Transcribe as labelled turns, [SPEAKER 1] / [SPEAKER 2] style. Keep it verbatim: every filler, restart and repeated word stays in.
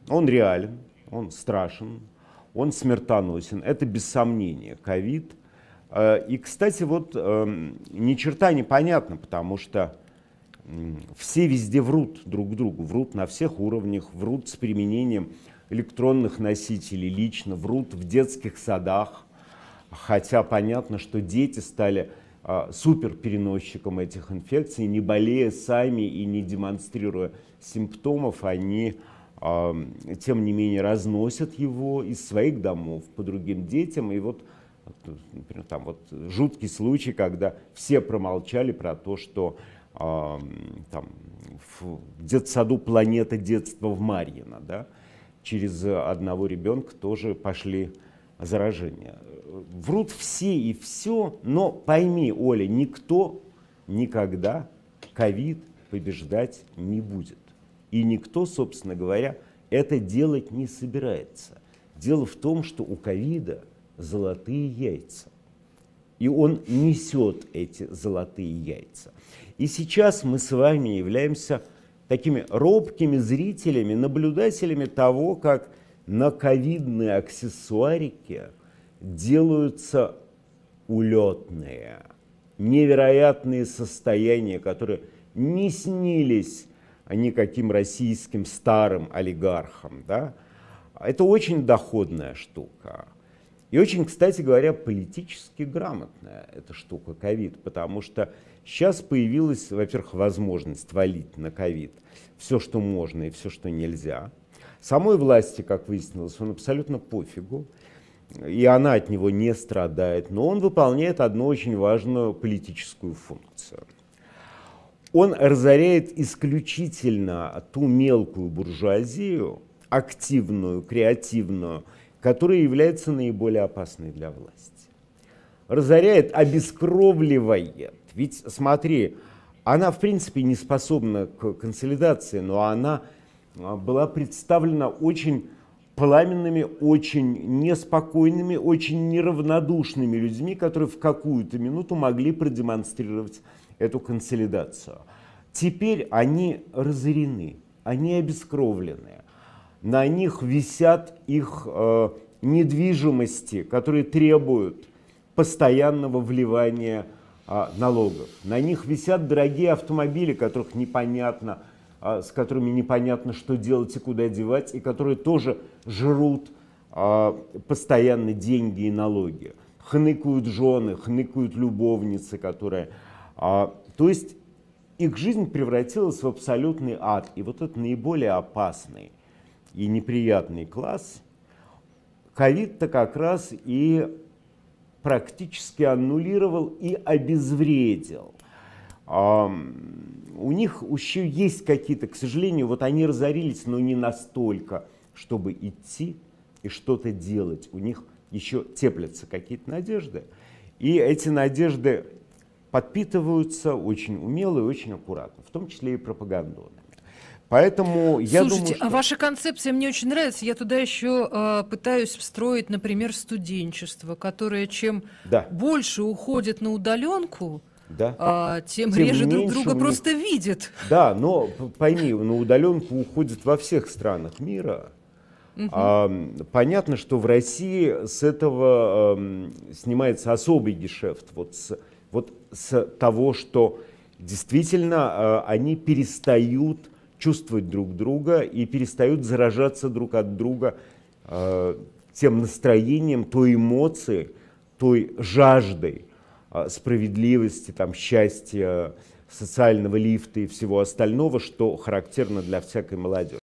[SPEAKER 1] Он реален, он страшен, он смертоносен. Это без сомнения ковид. И, кстати, вот ни черта не понятно, потому что все везде врут друг другу, врут на всех уровнях, врут с применением электронных носителей лично, врут в детских садах, хотя понятно, что дети стали а, суперпереносчиком этих инфекций, не болея сами и не демонстрируя симптомов, они, а, тем не менее, разносят его из своих домов по другим детям. И вот, например, там вот жуткий случай, когда все промолчали про то, что а, там, в детсаду «Планета детства» в Марьино, да, через одного ребенка тоже пошли заражения. Врут все и все, но пойми, Оля, никто никогда ковид побеждать не будет. И никто, собственно говоря, это делать не собирается. Дело в том, что у ковида золотые яйца. И он несет эти золотые яйца. И сейчас мы с вами являемся такими робкими зрителями, наблюдателями того, как на ковидные аксессуарики делаются улетные, невероятные состояния, которые не снились никаким российским старым олигархам. Да? Это очень доходная штука. И очень, кстати говоря, политически грамотная эта штука ковид, потому что сейчас появилась, во-первых, возможность валить на ковид все, что можно и все, что нельзя. Самой власти, как выяснилось, он абсолютно пофигу, и она от него не страдает, но он выполняет одну очень важную политическую функцию. Он разоряет исключительно ту мелкую буржуазию, активную, креативную, которая является наиболее опасной для власти. Разоряет, обескровливает. Ведь смотри, она в принципе не способна к консолидации, но она была представлена очень пламенными, очень неспокойными, очень неравнодушными людьми, которые в какую-то минуту могли продемонстрировать эту консолидацию. Теперь они разорены, они обескровлены. На них висят их э, недвижимости, которые требуют постоянного вливания э, налогов. На них висят дорогие автомобили, которых непонятно, э, с которыми непонятно, что делать и куда девать, и которые тоже жрут э, постоянно деньги и налоги. Хныкают жены, хныкают любовницы, которые... Э, то есть их жизнь превратилась в абсолютный ад. И вот это наиболее опасный и неприятный класс, ковид-то как раз и практически аннулировал и обезвредил. А, у них еще есть какие-то, к сожалению, вот они разорились, но не настолько, чтобы идти и что-то делать. У них еще теплятся какие-то надежды, и эти надежды подпитываются очень умело и очень аккуратно, в том числе и пропагандой. Поэтому я
[SPEAKER 2] Слушайте,
[SPEAKER 1] думаю, что...
[SPEAKER 2] а ваша концепция мне очень нравится. Я туда еще э, пытаюсь встроить, например, студенчество, которое чем
[SPEAKER 1] да.
[SPEAKER 2] больше уходит на удаленку,
[SPEAKER 1] да.
[SPEAKER 2] э, тем,
[SPEAKER 1] тем
[SPEAKER 2] реже друг друга
[SPEAKER 1] них...
[SPEAKER 2] просто видят.
[SPEAKER 1] Да, но пойми, на удаленку уходит во всех странах мира. Угу. А, понятно, что в России с этого а, снимается особый гешефт. Вот с, вот с того, что действительно а, они перестают чувствовать друг друга и перестают заражаться друг от друга э, тем настроением, той эмоцией, той жаждой э, справедливости, там, счастья, социального лифта и всего остального, что характерно для всякой молодежи.